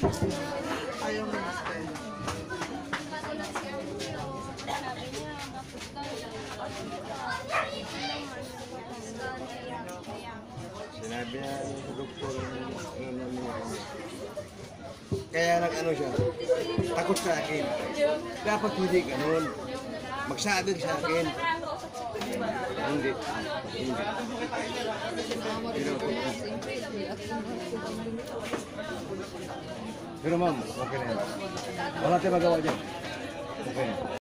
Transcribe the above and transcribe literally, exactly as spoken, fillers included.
Ayaw mo na style. Sinabi niya sa doktor, ano niya. Kaya nag-ano siya, takot sa akin. Dapat hindi ganun. Magsabi sa akin. Hindi. Hindi. Pero, pero ma'am, okay na yan. Wala tayong magawa dyan. Okay na.